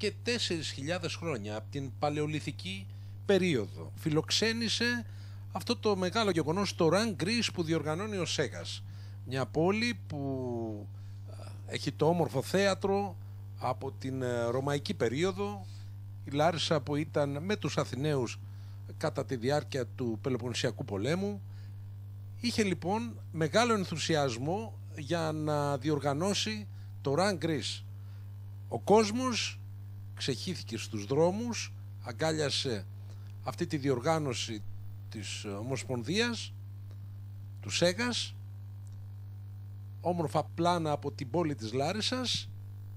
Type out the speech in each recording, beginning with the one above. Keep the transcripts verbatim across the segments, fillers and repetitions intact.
και τέσσερις χιλιάδες χρόνια από την παλαιολιθική περίοδο. Φιλοξένησε αυτό το μεγάλο γεγονός, το Run Greece, που διοργανώνει ο Σέγας. Μια πόλη που έχει το όμορφο θέατρο από την ρωμαϊκή περίοδο, η Λάρισα που ήταν με τους Αθηναίους κατά τη διάρκεια του Πελοποννησιακού πολέμου. Είχε λοιπόν μεγάλο ενθουσιασμό για να διοργανώσει το Run Greece. Ο κόσμος ξεχύθηκε στους δρόμους, αγκάλιασε αυτή τη διοργάνωση της Ομοσπονδίας, του Σέγας, όμορφα πλάνα από την πόλη της Λάρισσας,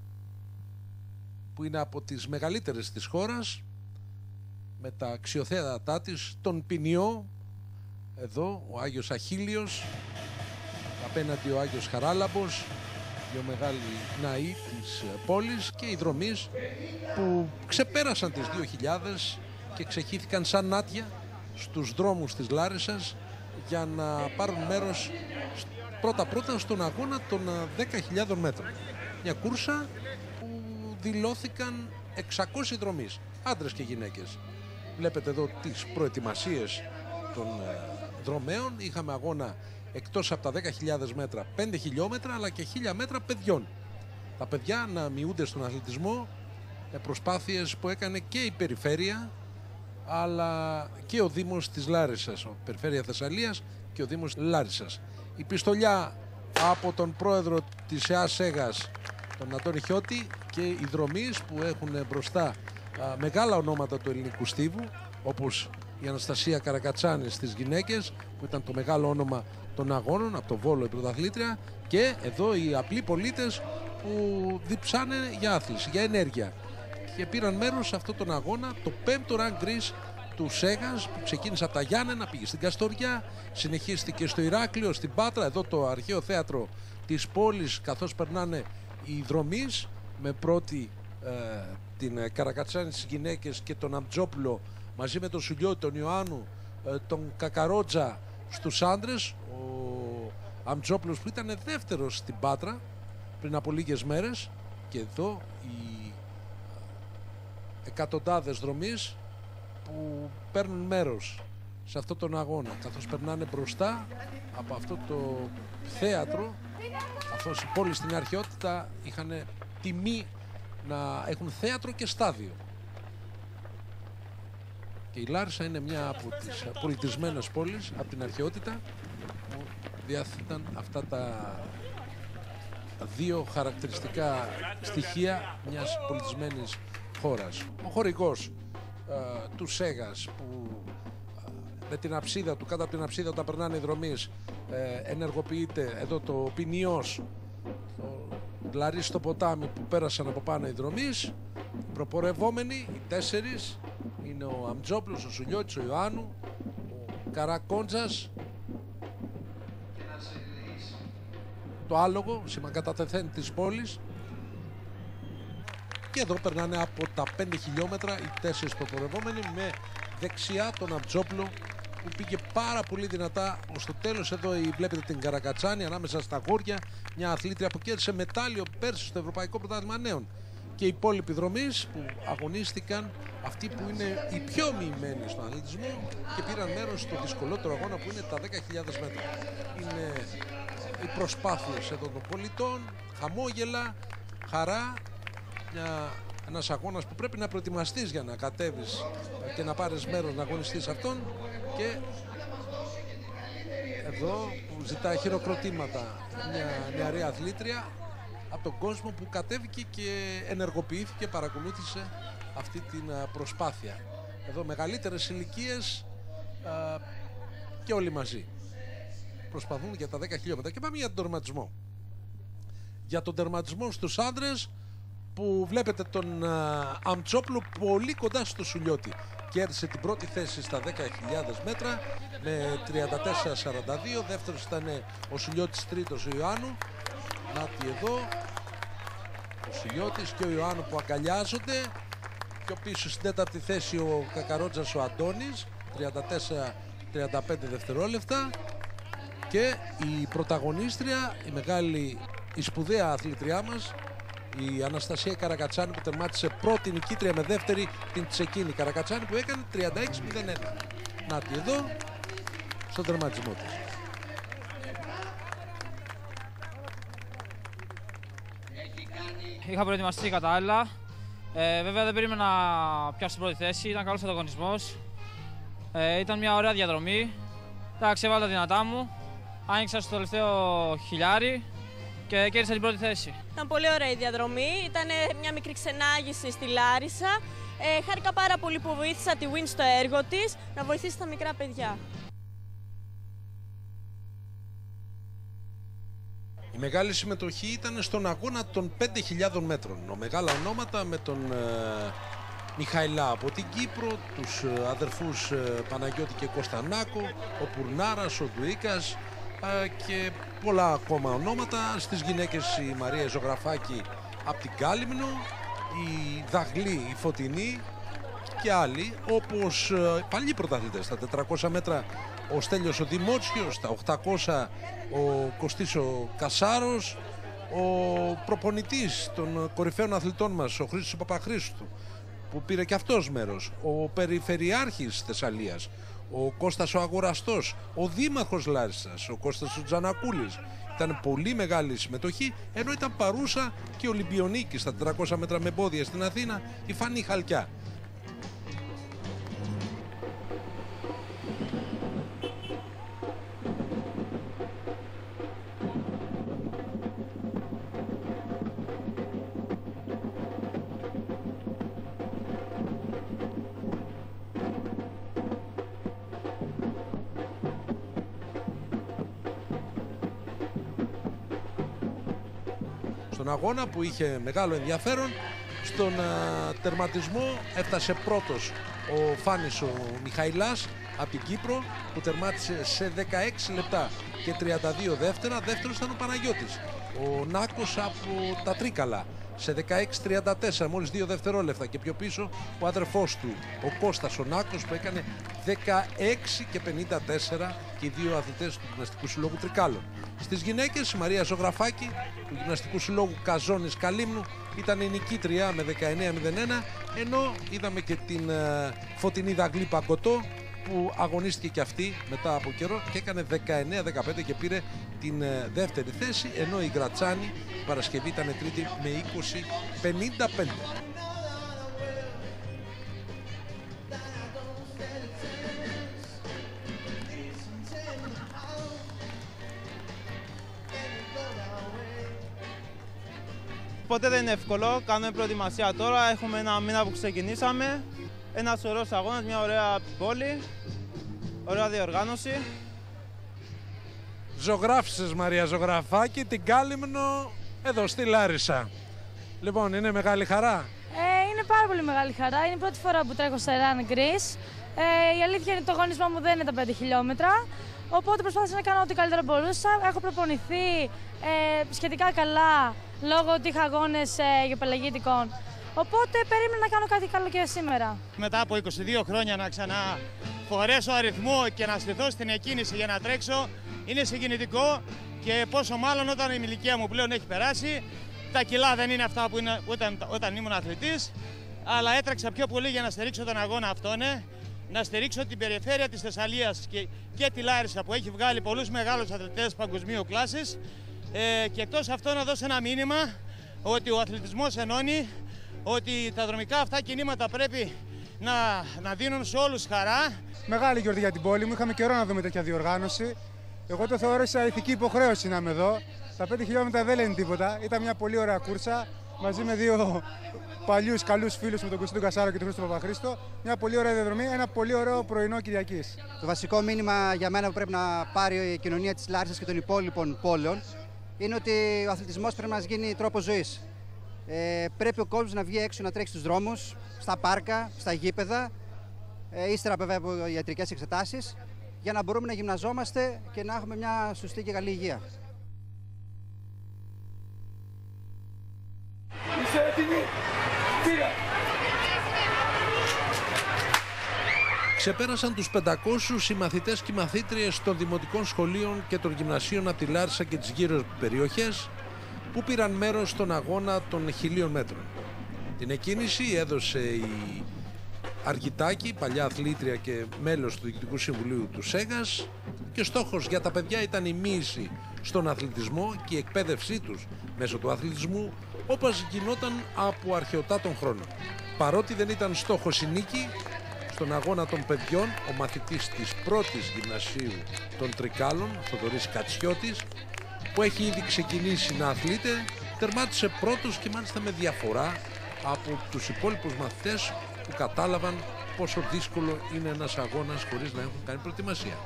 που είναι από τις μεγαλύτερες της χώρας, με τα αξιοθέατά της, τον ποινιό, εδώ ο Άγιος Αχίλιος, απέναντι ο Άγιος Χαράλαμπος, δύο μεγάλοι ναοί της πόλης, και οι δρομείς που ξεπέρασαν τις δύο χιλιάδες και ξεχύθηκαν σαν νάτια στους δρόμους της Λάρισσας για να πάρουν μέρος πρώτα-πρώτα στον αγώνα των δέκα χιλιάδων μέτρων. Μια κούρσα που δηλώθηκαν εξακόσιοι δρομείς, άντρες και γυναίκες. Βλέπετε εδώ τις προετοιμασίες των δρομέων. Είχαμε αγώνα εκτός από τα δέκα χιλιάδες μέτρα, πέντε χιλιόμετρα, αλλά και χίλια μέτρα παιδιών. Τα παιδιά να μειούνται στον αθλητισμό, προσπάθειες που έκανε και η Περιφέρεια, αλλά και ο Δήμος της Λάρισσας, ο Περιφέρεια Θεσσαλίας και ο Δήμος Λάρισσας. Η πιστολιά από τον πρόεδρο της ΕΑ Σέγας, τον Αντώνη Χιώτη, και οι δρομείς που έχουν μπροστά α, μεγάλα ονόματα του ελληνικού στίβου, όπως η Αναστασία Καρακατσάνη στις γυναίκες, που ήταν το μεγάλο όνομα των αγώνων, από το Βόλο η πρωταθλήτρια, και εδώ οι απλοί πολίτες που διψάνε για άθληση, για ενέργεια, και πήραν μέρος σε αυτόν τον αγώνα, το πέμπτο Run Greece του Σέγας, που ξεκίνησε από τα Γιάννενα, πήγε στην Καστοριά, συνεχίστηκε στο Ηράκλειο, στην Πάτρα, εδώ το αρχαίο θέατρο της πόλης, καθώς περνάνε οι δρομείς, με πρώτη ε, την Καρακατσάνη στις γυναίκες και τον Αμτζόπουλο, μαζί με τον Σουλιώτη, τον Ιωάννου, ε, τον Κακαρότζα στους άντρες. Ο Αμτζόπουλος που ήταν δεύτερος στην Πάτρα πριν από λίγες μέρες, και εδώ οι εκατοντάδες δρομείς που παίρνουν μέρος σε αυτόν τον αγώνα, καθώς περνάνε μπροστά από αυτό το θέατρο, καθώς οι πόλεις στην αρχαιότητα είχαν τιμή να έχουν θέατρο και στάδιο. Και η Λάρισα είναι μια από τις πολιτισμένες πόλεις από την αρχαιότητα που διάθεταν αυτά τα δύο χαρακτηριστικά στοιχεία μιας πολιτισμένης χώρας. Ο χορηγός ε, του Σέγας, που ε, με την αψίδα του, κάτω από την αψίδα όταν περνάνε οι δρομείς, ε, ενεργοποιείται εδώ το ποινιός, το λαρί στο ποτάμι που πέρασαν από πάνω οι δρομείς. Προπορευόμενοι, οι τέσσερις, είναι ο Αμτζόπουλος, ο Σουλιώτης, ο Ιωάννου, ο Καρακόντζας, το άλογο, σημακατατεθέν της πόλης. Και εδώ περνάνε από τα πέντε χιλιόμετρα οι τέσσερις προπορευόμενοι, με δεξιά τον Αμτζόπουλο, που πήγε πάρα πολύ δυνατά ως το τέλος. Εδώ βλέπετε την Καρακατσάνη ανάμεσα στα γόρια, μια αθλήτρια που κέρδισε μετάλλιο πέρσι στο Ευρωπαϊκό Πρωτάθλημα Νέων. Και οι υπόλοιποι δρομείς που αγωνίστηκαν, αυτοί που είναι οι πιο μοιημένοι στον αθλητισμό και πήραν μέρος στο δυσκολότερο αγώνα, που είναι τα δέκα χιλιάδες μέτρα. Είναι οι προσπάθειες εδώ των πολιτών, χαμόγελα, χαρά, μια, ένας αγώνας που πρέπει να προετοιμαστείς για να κατέβεις και να πάρεις μέρος να αγωνιστείς αυτόν. Και εδώ που ζητάει χειροκροτήματα μια νεαρή αθλήτρια από τον κόσμο που κατέβηκε και ενεργοποιήθηκε, παρακολούθησε αυτή την προσπάθεια. Εδώ μεγαλύτερες ηλικίες α, και όλοι μαζί προσπαθούν για τα δέκα χιλιόμετρα. Και πάμε για τον τερματισμό. Για τον τερματισμό στους άντρες, που βλέπετε τον α, Αμτσόπουλο πολύ κοντά στο Σουλιώτη. Κέρδισε την πρώτη θέση στα δέκα χιλιάδες μέτρα με τριάντα τέσσερα σαράντα δύο. Δεύτερος ήταν ο Σουλιώτης, τρίτος ο Ιωάννου. Νάτι εδώ ο Σουλιώτης και ο Ιωάννου που αγκαλιάζονται. Πιο πίσω στην τέταρτη θέση ο Κακαρότζας, ο Αντώνης, τριάντα τέσσερα τριάντα πέντε δευτερόλεπτα. Και η πρωταγωνίστρια, η μεγάλη, η σπουδαία αθλητριά μας, η Αναστασία Καρακατσάνη που τερμάτισε πρώτη νικήτρια με δεύτερη την Τσεκίνη Καρακατσάνη που έκανε τριάντα έξι μηδέν ένα. Να τη εδώ στον τερματισμό της. Είχα προετοιμαστεί κατάλληλα. Ε, βέβαια δεν περίμενα να πιάσω την πρώτη θέση, ήταν καλός ανταγωνισμός. Ε, ήταν μια ωραία διαδρομή. Εντάξει, έβαλα τα δυνατά μου. Άνοιξα στο τελευταίο χιλιάρι και κέρδισα την πρώτη θέση. Ήταν πολύ ωραία η διαδρομή. Ήταν μια μικρή ξενάγηση στη Λάρισα. Ε, χάρηκα πάρα πολύ που βοήθησα τη Win στο έργο της να βοηθήσει τα μικρά παιδιά. Η μεγάλη συμμετοχή ήταν στον αγώνα των πέντε χιλιάδων μέτρων. Ο μεγάλα ονόματα με τον ε, Μιχαηλά από την Κύπρο, τους ε, αδερφούς ε, Παναγιώτη και Κωνσταντάκο, ο Πουρνάρας, ο Ντουίκας ε, και πολλά ακόμα ονόματα. Στις γυναίκες η Μαρία Ζωγραφάκη από την Κάλυμνο, η Δαγλή, η Φωτεινή και άλλοι, όπως ε, παλιοί πρωταθλητές στα τετρακόσια μέτρα ο Στέλιος ο Δημότσιος, στα οκτακόσια ο Κωστής ο Κασάρος, ο προπονητής των κορυφαίων αθλητών μας, ο Χρήστος ο Παπαχρήστου, που πήρε και αυτός μέρος, ο Περιφερειάρχης Θεσσαλίας, ο Κώστας ο Αγοραστός, ο Δήμαρχος Λάρισας, ο Κώστας ο Τζανακούλης. Ήταν πολύ μεγάλη συμμετοχή, ενώ ήταν παρούσα και ο Ολυμπιονίκης στα τετρακόσια μέτρα με εμπόδια στην Αθήνα, η Φανή Χαλκιά. Στον αγώνα που είχε μεγάλο ενδιαφέρον, στον α, τερματισμό έφτασε πρώτος ο Φάνης ο Μιχαηλάς από την Κύπρο, που τερμάτισε σε δεκαέξι λεπτά και τριάντα δύο δεύτερα. Δεύτερος ήταν ο Παναγιώτης, ο Νάκος από τα Τρίκαλα, σε δεκαέξι τριάντα τέσσερα, μόλις δύο δευτερόλεπτα, και πιο πίσω ο αδερφός του, ο Κώστας ο Νάκος, που έκανε δεκαέξι και πενήντα τέσσερα, και οι δύο αθλητές του Γυμναστικού Συλλόγου Τρικάλων. Στις γυναίκες η Μαρία Ζωγραφάκη του Γυμναστικού Συλλόγου Καζόνης Καλύμνου ήταν η νικήτρια με δεκαεννέα μηδέν ένα, ενώ είδαμε και την uh, Φωτεινή Δαγλή Παγκοτό που αγωνίστηκε και αυτή μετά από καιρό και έκανε δεκαεννέα δεκαπέντε και πήρε την uh, δεύτερη θέση, ενώ η Γκρατσάνη η Παρασκευή ήταν τρίτη με είκοσι πενήντα πέντε. Ποτέ δεν είναι εύκολο, κάνουμε προετοιμασία τώρα, έχουμε ένα μήνα που ξεκινήσαμε. Ένας ωραίος αγώνας, μια ωραία πόλη, ωραία διοργάνωση. Ζωγράφησες, Μαρία Ζωγραφάκη, την Κάλυμνο εδώ στη Λάρισα. Λοιπόν, είναι μεγάλη χαρά. Ε, είναι πάρα πολύ μεγάλη χαρά, είναι η πρώτη φορά που τρέχω σε Run Greece. Ε, η αλήθεια είναι ότι το αγώνισμά μου δεν είναι τα πέντε χιλιόμετρα. Οπότε προσπάθησα να κάνω ό,τι καλύτερα μπορούσα. Έχω προπονηθεί ε, σχετικά καλά λόγω ότι είχα αγώνες ε, γεωπελαγητικών. Οπότε περίμενα να κάνω κάτι καλό και σήμερα. Μετά από είκοσι δύο χρόνια να ξαναφορέσω αριθμό και να στηθώ στην εκκίνηση για να τρέξω είναι συγκινητικό, και πόσο μάλλον όταν η ηλικία μου πλέον έχει περάσει. Τα κιλά δεν είναι αυτά που είναι όταν, όταν ήμουν αθλητής, αλλά έτρεξα πιο πολύ για να στηρίξω τον αγώνα αυτόν. Ναι. Να στηρίξω την περιφέρεια της Θεσσαλίας και, και τη Λάρισα, που έχει βγάλει πολλούς μεγάλους αθλητές παγκοσμίου κλάσης, ε, και εκτός αυτό να δώσω ένα μήνυμα ότι ο αθλητισμός ενώνει, ότι τα δρομικά αυτά κινήματα πρέπει να, να δίνουν σε όλους χαρά. Μεγάλη γιορτή για την πόλη μου, είχαμε καιρό να δούμε τέτοια διοργάνωση. Εγώ το θεώρησα ηθική υποχρέωση να είμαι εδώ. Τα πέντε χιλιόμετρα δεν λένε τίποτα, ήταν μια πολύ ωραία κούρσα μαζί με δύο παλιούς καλούς φίλους, με τον Κωστή τον Κασάρο και τον Χρήστο Παπαχρήστο. Μια πολύ ωραία διαδρομή, ένα πολύ ωραίο πρωινό Κυριακής. Το βασικό μήνυμα για μένα που πρέπει να πάρει η κοινωνία της Λάρισσας και των υπόλοιπων πόλεων είναι ότι ο αθλητισμός πρέπει να μας γίνει τρόπος ζωής. Ε, πρέπει ο κόσμος να βγει έξω να τρέξει στους δρόμους, στα πάρκα, στα γήπεδα, ε, ύστερα βέβαια από ιατρικές εξετάσεις, για να μπορούμε να γυμναζόμαστε και να έχουμε μια σωστή και καλή υγεία. Είσαι έτοιμοι, φύγα! Ξεπέρασαν τους πεντακόσιους οι μαθητές και οι μαθήτριες των δημοτικών σχολείων και των γυμνασίων από τη Λάρισα και τις γύρω περιοχές, που πήραν μέρος στον αγώνα των χιλίων μέτρων. Την εκκίνηση έδωσε η Αργιτάκη, παλιά αθλήτρια και μέλος του Διοικητικού Συμβουλίου του ΣΕΓΑΣ, και στόχος για τα παιδιά ήταν η μοίηση στον αθλητισμό και η εκπαίδευσή τους μέσω του αθλητισμού, όπως γινόταν από αρχαιοτάτων χρόνων. Παρότι δεν ήταν στόχος η νίκη, στον αγώνα των παιδιών ο μαθητής της πρώτης γυμνασίου των Τρικάλων, Θοδωρής Κατσιώτης, που έχει ήδη ξεκινήσει να αθλείται, τερμάτισε πρώτος και μάλιστα με διαφορά από τους υπόλοιπους μαθητές που κατάλαβαν πόσο δύσκολο είναι ένας αγώνας χωρίς να έχουν κάνει προετοιμασία.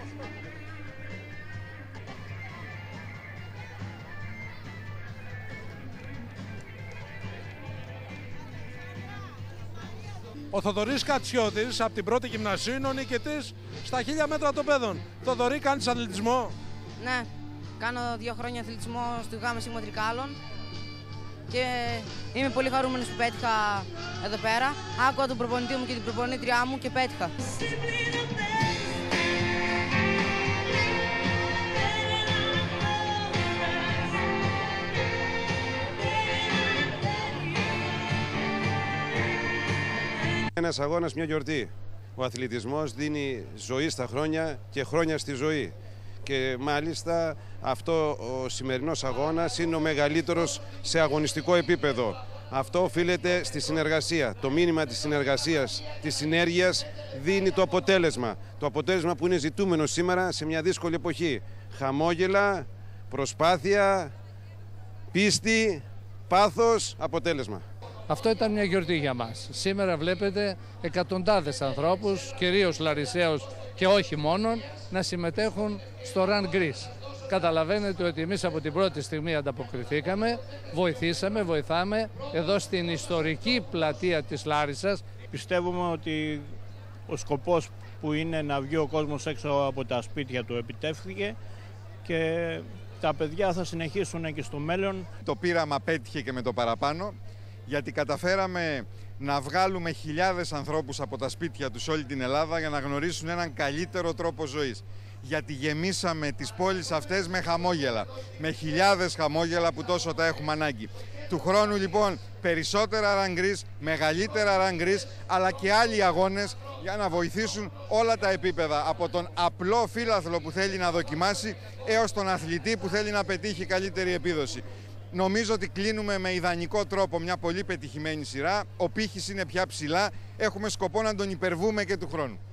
Ο Θοδωρής Κατσιώτης από την πρώτη γυμνασίου είναι ο νικητής στα χίλια μέτρα των παιδών. Θοδωρή, κάνεις αθλητισμό? Ναι, κάνω δύο χρόνια αθλητισμό στο Γ Σ Τρικάλων και είμαι πολύ χαρούμενος που πέτυχα εδώ πέρα. Άκουα τον προπονητή μου και την προπονήτριά μου και πέτυχα. Ένας αγώνας, μια γιορτή. Ο αθλητισμός δίνει ζωή στα χρόνια και χρόνια στη ζωή. Και μάλιστα αυτό ο σημερινός αγώνας είναι ο μεγαλύτερος σε αγωνιστικό επίπεδο. Αυτό οφείλεται στη συνεργασία. Το μήνυμα της συνεργασίας, της συνέργειας δίνει το αποτέλεσμα. Το αποτέλεσμα που είναι ζητούμενο σήμερα σε μια δύσκολη εποχή. Χαμόγελα, προσπάθεια, πίστη, πάθος, αποτέλεσμα. Αυτό ήταν μια γιορτή για μας. Σήμερα βλέπετε εκατοντάδες ανθρώπους, κυρίως Λαρισαίους και όχι μόνον, να συμμετέχουν στο Run Greece. Καταλαβαίνετε ότι εμείς από την πρώτη στιγμή ανταποκριθήκαμε, βοηθήσαμε, βοηθάμε εδώ στην ιστορική πλατεία της Λάρισσας. Πιστεύουμε ότι ο σκοπός που είναι να βγει ο κόσμος έξω από τα σπίτια του επιτεύχθηκε και τα παιδιά θα συνεχίσουν και στο μέλλον. Το πείραμα πέτυχε και με το παραπάνω, γιατί καταφέραμε να βγάλουμε χιλιάδες ανθρώπους από τα σπίτια τους όλη την Ελλάδα για να γνωρίσουν έναν καλύτερο τρόπο ζωής. Γιατί γεμίσαμε τις πόλεις αυτές με χαμόγελα, με χιλιάδες χαμόγελα που τόσο τα έχουμε ανάγκη. Του χρόνου λοιπόν περισσότερα Run Greece, μεγαλύτερα Run Greece, αλλά και άλλοι αγώνες για να βοηθήσουν όλα τα επίπεδα, από τον απλό φύλαθλο που θέλει να δοκιμάσει έως τον αθλητή που θέλει να πετύχει καλύτερη επίδοση. Νομίζω ότι κλείνουμε με ιδανικό τρόπο μια πολύ πετυχημένη σειρά. Ο πύχης είναι πια ψηλά. Έχουμε σκοπό να τον υπερβούμε και του χρόνου.